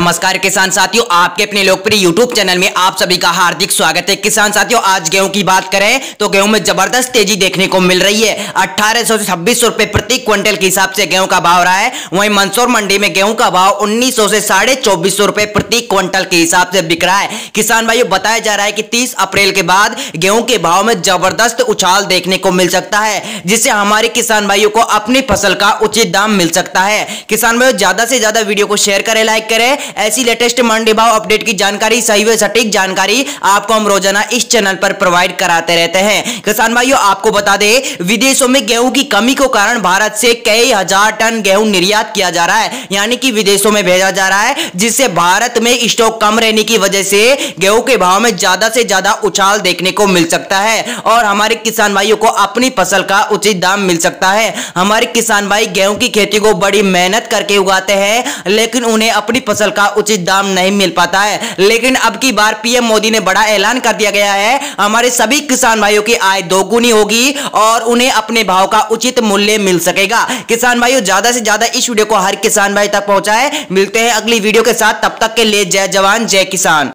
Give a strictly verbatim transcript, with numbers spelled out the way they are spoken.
नमस्कार किसान साथियों, आपके अपने लोकप्रिय यूट्यूब चैनल में आप सभी का हार्दिक स्वागत है। किसान साथियों, आज गेहूं की बात करें तो गेहूं में जबरदस्त तेजी देखने को मिल रही है। अठारह सौ से छब्बीस सौ रुपए प्रति क्विंटल के हिसाब से गेहूं का भाव रहा है। वहीं मंदसौर मंडी में गेहूं का भाव उन्नीस सौ से साढ़े चौबीस सौ रुपए प्रति क्विंटल के हिसाब से बिक रहा है। किसान भाइयों, बताया जा रहा है कि तीस अप्रैल के बाद गेहूं के भाव में जबरदस्त उछाल देखने को मिल सकता है, जिससे हमारे किसान भाइयों को अपनी फसल का उचित दाम मिल सकता है। किसान भाइयों, ज्यादा से ज्यादा वीडियो को शेयर करें, लाइक करें। ऐसी लेटेस्ट मंडी भाव अपडेट की जानकारी, सही व सटीक जानकारी आपको हम रोजाना इस चैनल पर प्रोवाइड कराते रहते हैं। किसान भाइयों, आपको बता दें, विदेशों में गेहूं की कमी के कारण भारत से कई हजार टन गेहूं निर्यात किया जा रहा है, यानी कि विदेशों में भेजा जा रहा है, जिससे भारत में स्टॉक कम रहने की वजह से गेहूं के भाव में ज्यादा से ज्यादा उछाल देखने को मिल सकता है और हमारे किसान भाइयों को अपनी फसल का उचित दाम मिल सकता है। हमारे किसान भाई गेहूं की खेती को बड़ी मेहनत करके उगाते हैं, लेकिन उन्हें अपनी फसल का उचित दाम नहीं मिल पाता है। लेकिन अब की बार पीएम मोदी ने बड़ा ऐलान कर दिया गया है, हमारे सभी किसान भाइयों की आय दोगुनी होगी और उन्हें अपने भाव का उचित मूल्य मिल सकेगा। किसान भाइयों, ज्यादा से ज्यादा इस वीडियो को हर किसान भाई तक पहुंचाएं। मिलते हैं अगली वीडियो के साथ, तब तक के लिए जय जवान जय किसान।